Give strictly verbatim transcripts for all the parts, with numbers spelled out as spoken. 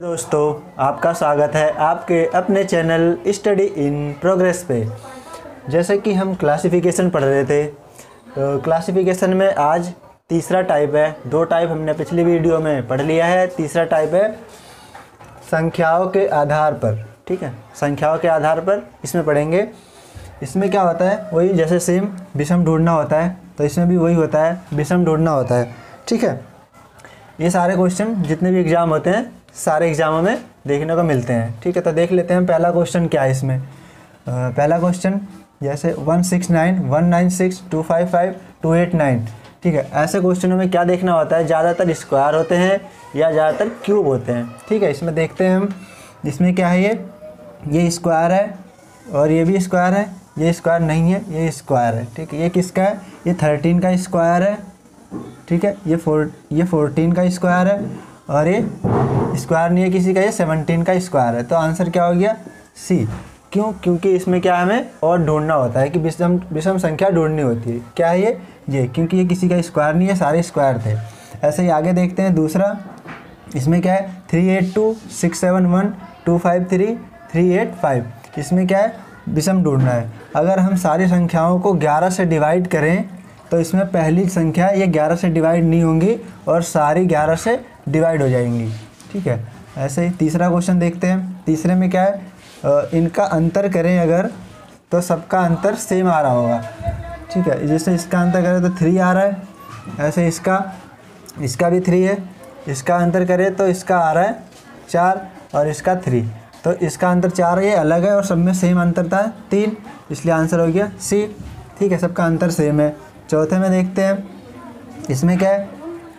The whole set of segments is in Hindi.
दोस्तों, आपका स्वागत है आपके अपने चैनल स्टडी इन प्रोग्रेस पे। जैसे कि हम क्लासिफिकेशन पढ़ रहे थे, तो क्लासिफिकेशन में आज तीसरा टाइप है। दो टाइप हमने पिछली वीडियो में पढ़ लिया है। तीसरा टाइप है संख्याओं के आधार पर। ठीक है, संख्याओं के आधार पर इसमें पढ़ेंगे। इसमें क्या होता है, वही जैसे सेम विषम ढूंढना होता है, तो इसमें भी वही होता है, विषम ढूंढना होता है। ठीक है, ये सारे क्वेश्चन जितने भी एग्ज़ाम होते हैं सारे एग्ज़ामों में देखने को मिलते हैं। ठीक है, तो देख लेते हैं पहला क्वेश्चन क्या है इसमें। आ, पहला क्वेश्चन जैसे one six nine one nine six two five five two eight nine. ठीक है, ऐसे क्वेश्चनों में क्या देखना होता है, ज़्यादातर स्क्वायर होते हैं या ज़्यादातर क्यूब होते हैं। ठीक है, इसमें देखते हैं हम, इसमें क्या है, ये ये स्क्वायर है और ये भी स्क्वायर है, ये स्क्वायर नहीं है, ये स्क्वायर है। ठीक है, ये किसका है, ये थर्टीन का स्क्वायर है। ठीक है, ये फोर ये फोर्टीन का स्क्वायर है और ये स्क्वायर नहीं है किसी का, ये सेवनटीन का स्क्वायर है। तो आंसर क्या हो गया, सी। क्यों? क्योंकि इसमें क्या हमें और ढूंढना होता है कि विषम विषम संख्या ढूंढनी होती है। क्या है ये ये क्योंकि ये किसी का स्क्वायर नहीं है, सारे स्क्वायर थे। ऐसे ही आगे देखते हैं दूसरा। इसमें क्या है, three eight two six seven one two five three three eight five. इसमें क्या है, विषम ढूंढना है। अगर हम सारी संख्याओं को ग्यारह से डिवाइड करें तो इसमें पहली संख्या ये ग्यारह से डिवाइड नहीं होंगी और सारी ग्यारह से डिवाइड हो जाएंगी। ठीक है, ऐसे ही तीसरा क्वेश्चन देखते हैं। तीसरे में क्या है, आ, इनका अंतर करें अगर तो सबका अंतर सेम आ रहा होगा। ठीक है, जैसे इसका अंतर करें तो थ्री आ रहा है, ऐसे इसका इसका भी थ्री है। इसका अंतर करें तो इसका आ रहा है चार और इसका थ्री, तो इसका अंतर चार है, ये अलग है और सब में सेम अंतर था तीन, इसलिए आंसर हो गया सी। ठीक है, सबका अंतर सेम है। चौथे में देखते हैं, इसमें क्या है,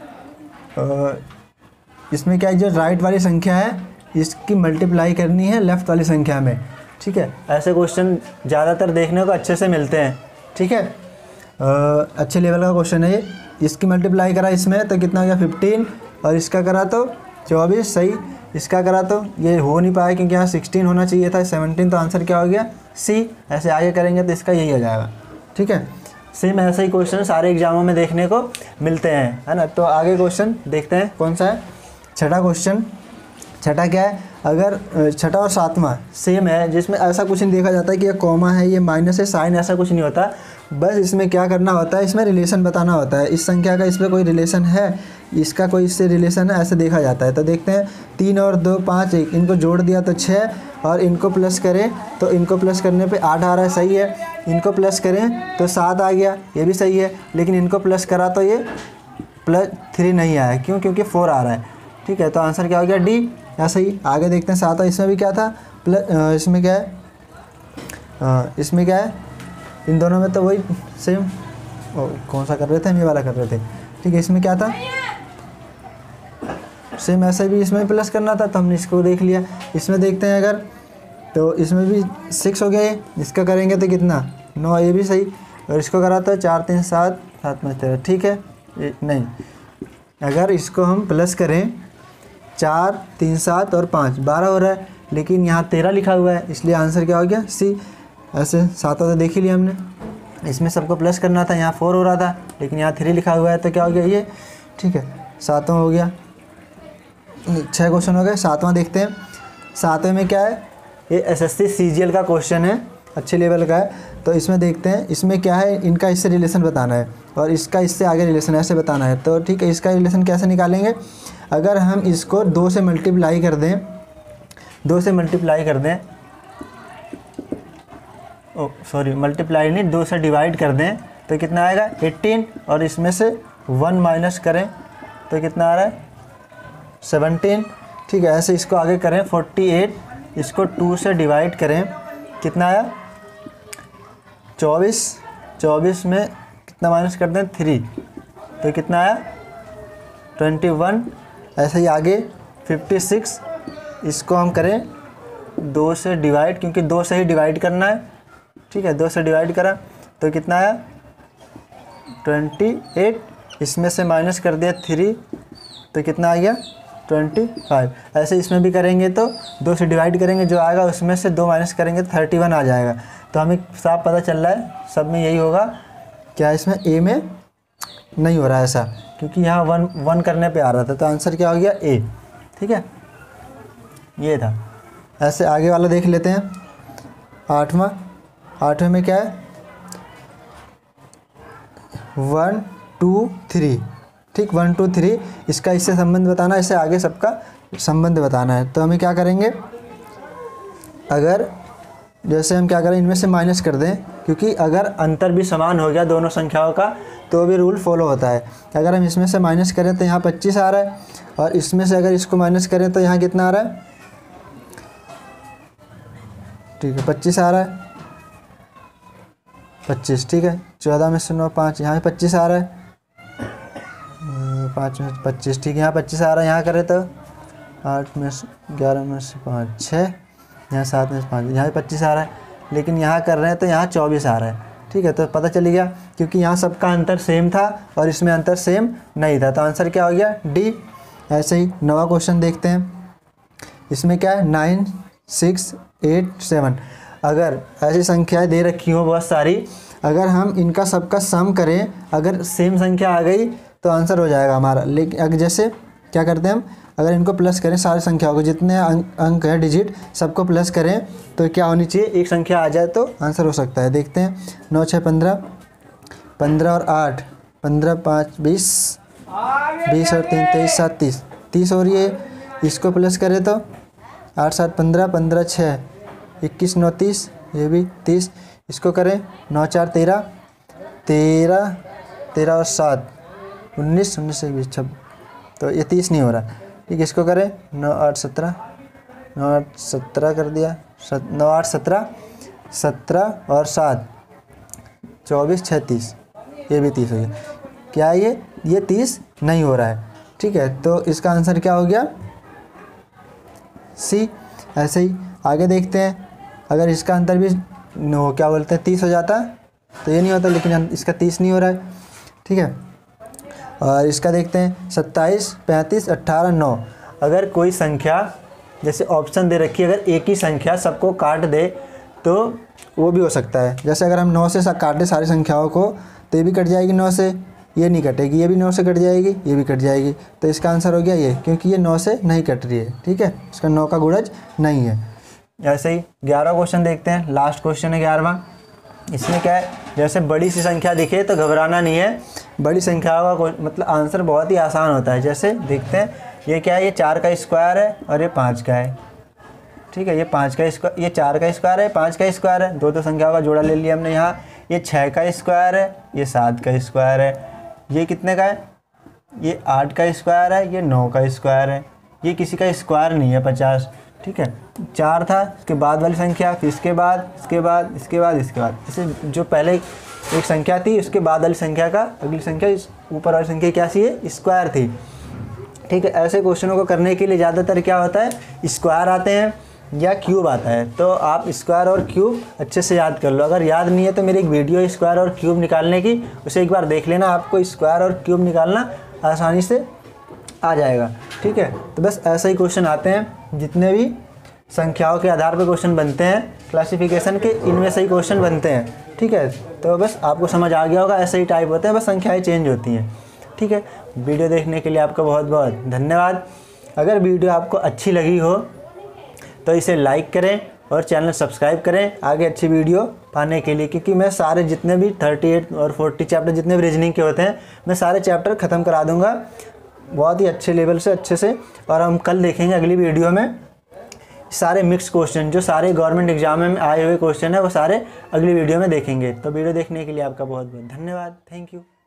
आ, इसमें क्या है, जो राइट वाली संख्या है इसकी मल्टीप्लाई करनी है लेफ़्ट वाली संख्या में। ठीक है, ऐसे क्वेश्चन ज़्यादातर देखने को अच्छे से मिलते हैं। ठीक है, आ, अच्छे लेवल का क्वेश्चन है ये। इसकी मल्टीप्लाई करा इसमें तो कितना हो गया फिफ्टीन और इसका करा तो चौबीस, सही। इसका करा तो ये हो नहीं पाया क्योंकि यहाँ सिक्सटीन होना चाहिए था, सेवनटीन, तो आंसर क्या हो गया, सी। ऐसे आगे करेंगे तो इसका यही हो जाएगा। ठीक है, सेम ऐसे ही क्वेश्चन सारे एग्जामों में देखने को मिलते हैं, है ना। तो आगे क्वेश्चन देखते हैं कौन सा है, छठा क्वेश्चन। छठा क्या है, अगर छठा और सातवां सेम है, जिसमें ऐसा कुछ नहीं देखा जाता है कि ये कॉमा है, ये माइनस है, साइन, ऐसा कुछ नहीं होता। बस इसमें क्या करना होता है, इसमें रिलेशन बताना होता है। इस संख्या का इस पर कोई रिलेशन है, इसका कोई इससे रिलेशन है, ऐसे देखा जाता है। तो देखते हैं, तीन और दो पाँच, एक, इनको जोड़ दिया तो छः और इनको प्लस करें तो इनको प्लस करने पे आठ आ रहा है, सही है। इनको प्लस करें तो सात आ गया, ये भी सही है। लेकिन इनको प्लस करा तो ये प्लस थ्री नहीं आया, क्यों? क्योंकि फोर आ रहा है। ठीक है, तो आंसर क्या हो गया, डी। ऐसा ही आगे देखते हैं, सात, इसमें भी क्या था, प्लस, इसमें क्या है, आ, इसमें क्या है, इन दोनों में तो वही सेम, कौन सा कर रहे थे हम, ये वाला कर रहे थे। ठीक है, इसमें क्या था, सेम ऐसे भी इसमें प्लस करना था, तो हमने इसको देख लिया। इसमें देखते हैं अगर, तो इसमें भी सिक्स हो गया, ये इसका करेंगे तो कितना, नौ, ये भी सही। और इसको करा तो चार तीन सात, सात पाँच तेरह। ठीक है, नहीं, अगर इसको हम प्लस करें, चार तीन सात और पाँच, बारह हो रहा है, लेकिन यहाँ तेरह लिखा हुआ है, इसलिए आंसर क्या हो गया, सी। ऐसे सातों तो देख ही लिया हमने, इसमें सबको प्लस करना था, यहाँ फोर हो रहा था, लेकिन यहाँ थ्री लिखा हुआ है, तो क्या हो गया ये। ठीक है, सातवां हो गया, छः क्वेश्चन हो गए। सातवां देखते हैं। सातवें में क्या है, ये एसएससी सीजीएल का क्वेश्चन है, अच्छे लेवल का है। तो इसमें देखते हैं, इसमें क्या है, इनका इससे रिलेशन बताना है और इसका इससे आगे रिलेशन ऐसे बताना है। तो ठीक है, इसका रिलेशन कैसे निकालेंगे, अगर हम इसको दो से मल्टीप्लाई कर दें, दो से मल्टीप्लाई कर दें, ओ सॉरी मल्टीप्लाई नहीं, दो से डिवाइड कर दें तो कितना आएगा, एटीन, और इसमें से वन माइनस करें तो कितना आ रहा है, सेवनटीन। ठीक है, ऐसे इसको आगे करें, फोर्टी एट, इसको टू से डिवाइड करें, कितना आया, चौबीस। चौबीस में कितना माइनस कर दें, थ्री, तो कितना आया, ट्वेंटी वन। ऐसे ही आगे फिफ्टी सिक्स, इसको हम करें दो से डिवाइड, क्योंकि दो से ही डिवाइड करना है। ठीक है, दो से डिवाइड करा तो कितना आया, ट्वेंटी एट, इसमें से माइनस कर दिया थ्री, तो कितना आ गया, ट्वेंटी फाइव। ऐसे इसमें भी करेंगे तो दो से डिवाइड करेंगे, जो आएगा उसमें से दो माइनस करेंगे तो थर्टी वन आ जाएगा। तो हमें साफ पता चल रहा है सब में यही होगा। क्या इसमें ए में नहीं हो रहा है ऐसा, क्योंकि यहाँ वन वन करने पे आ रहा था, तो आंसर क्या हो गया, ए। ठीक है, ये था। ऐसे आगे वाला देख लेते हैं। आठवां, आठवें में क्या है, वन टू थ्री, ठीक, वन टू थ्री, इसका इससे संबंध बताना है, इससे आगे सबका संबंध बताना है। तो हमें क्या करेंगे, अगर जैसे हम क्या करें, इनमें से माइनस कर दें, क्योंकि अगर अंतर भी समान हो गया दोनों संख्याओं का तो भी रूल फॉलो होता है। अगर हम इसमें से माइनस करें तो यहाँ पच्चीस आ रहा है, और इसमें से अगर इसको माइनस करें तो यहाँ कितना आ रहा है, ठीक है, पच्चीस आ रहा है, पच्चीस, ठीक है। चौदह में से नौ पाँच, यहाँ भी पच्चीस आ रहा है, पाँच में पच्चीस, ठीक है, यहाँ पच्चीस आ रहा है। यहाँ करें तो आठ में से ग्यारह में से पाँच छः, यहाँ सात में से पाँच, यहाँ भी पच्चीस आ रहा है, लेकिन यहाँ कर रहे हैं तो यहाँ चौबीस आ रहा है, ठीक है। तो पता चल गया, क्योंकि यहाँ सबका अंतर सेम था और इसमें अंतर सेम नहीं था, तो आंसर क्या हो गया, डी। ऐसे ही नवा क्वेश्चन देखते हैं। इसमें क्या है, नाइन सिक्स एट सेवन, अगर ऐसी संख्याएं दे रखी हो बहुत सारी, अगर हम इनका सबका सम करें, अगर सेम संख्या आ गई तो आंसर हो जाएगा हमारा। लेकिन अगर जैसे क्या करते हैं हम, अगर इनको प्लस करें, सारी संख्याओं को जितने अंक अंक है डिजिट सबको प्लस करें तो क्या होनी चाहिए, एक संख्या आ जाए तो आंसर हो सकता है। देखते हैं, नौ छः पंद्रह, पंद्रह और आठ, पंद्रह पाँच बीस, बीस और तीन तेईस, सात तीस, तीस हो रही है। इसको प्लस करें तो आठ सात पंद्रह, पंद्रह छः इक्कीस, नौ तीस, ये भी तीस। इसको करें, नौ चार तेरह, तेरह तेरह और सात उन्नीस, उन्नीस से बीस छब्बीस, तो ये तीस नहीं हो रहा, ठीक है। इसको करें, नौ आठ सत्रह, नौ आठ सत्रह कर दिया, सत नौ आठ सत्रह, सत्रह और सात चौबीस, छः तीस, ये भी तीस हो गया। क्या है ये ये तीस नहीं हो रहा है, ठीक है। तो इसका आंसर क्या हो गया, सी। ऐसे ही आगे देखते हैं, अगर इसका अंतर भी नो क्या बोलते हैं तीस हो जाता तो ये नहीं होता, लेकिन इसका तीस नहीं हो रहा है, ठीक है। और इसका देखते हैं, सत्ताईस पैंतीस अट्ठारह नौ, अगर कोई संख्या जैसे ऑप्शन दे रखी है, अगर एक ही संख्या सबको काट दे तो वो भी हो सकता है। जैसे अगर हम नौ से काट दें सारी संख्याओं को तो ये भी कट जाएगी नौ से, ये नहीं कटेगी, ये भी नौ से कट जाएगी, ये भी कट जाएगी। तो इसका आंसर हो गया ये, क्योंकि ये नौ से नहीं कट रही है, ठीक है, इसका नौ का गुणज नहीं है। ऐसे ही ग्यारह क्वेश्चन देखते हैं, लास्ट क्वेश्चन है ग्यारहवां। इसमें क्या है, जैसे बड़ी सी संख्या दिखे तो घबराना नहीं है, बड़ी संख्याओं का मतलब आंसर बहुत ही आसान होता है। जैसे देखते हैं, ये क्या है, ये चार का स्क्वायर है और ये पाँच का है, ठीक है। ये पाँच का स्क्वायर, ये चार का स्क्वायर है, पाँच का स्क्वायर है, दो दो संख्याओं का जोड़ा ले लिया हमने यहाँ। ये छः का स्क्वायर है, ये सात का स्क्वायर है। ये कितने का है, ये आठ का स्क्वायर है, ये नौ का स्क्वायर है। ये किसी का स्क्वायर नहीं है, पचास, ठीक है। चार था, इसके बाद वाली संख्या, फिर इसके बाद, इसके बाद, इसके बाद, इसके बाद, जैसे जो पहले एक संख्या थी उसके बाद वाली संख्या का अगली संख्या इस ऊपर वाली संख्या क्या सी है, स्क्वायर थी, ठीक है। ऐसे क्वेश्चनों को करने के लिए ज़्यादातर क्या होता है, स्क्वायर आते हैं या क्यूब आता है। तो आप स्क्वायर और क्यूब अच्छे से याद कर लो। अगर याद नहीं है तो मेरी एक वीडियो स्क्वायर और क्यूब निकालने की, उसे एक बार देख लेना, आपको स्क्वायर और क्यूब निकालना आसानी से आ जाएगा, ठीक है। तो बस ऐसे ही क्वेश्चन आते हैं, जितने भी संख्याओं के आधार पर क्वेश्चन बनते हैं क्लासिफिकेशन के, इनमें से ही क्वेश्चन बनते हैं, ठीक है। तो बस आपको समझ आ गया होगा, ऐसे ही टाइप होते हैं, बस संख्याएँ चेंज होती हैं, ठीक है। वीडियो देखने के लिए आपका बहुत बहुत धन्यवाद। अगर वीडियो आपको अच्छी लगी हो तो इसे लाइक करें और चैनल सब्सक्राइब करें आगे अच्छी वीडियो पाने के लिए, क्योंकि मैं सारे जितने भी अड़तीस और चालीस चैप्टर जितने भी रीजनिंग के होते हैं मैं सारे चैप्टर ख़त्म करा दूंगा बहुत ही अच्छे लेवल से, अच्छे से। और हम कल देखेंगे अगली वीडियो में सारे मिक्स क्वेश्चन, जो सारे गवर्नमेंट एग्जाम में आए हुए क्वेश्चन है वो सारे अगली वीडियो में देखेंगे। तो वीडियो देखने के लिए आपका बहुत बहुत धन्यवाद। Thank you.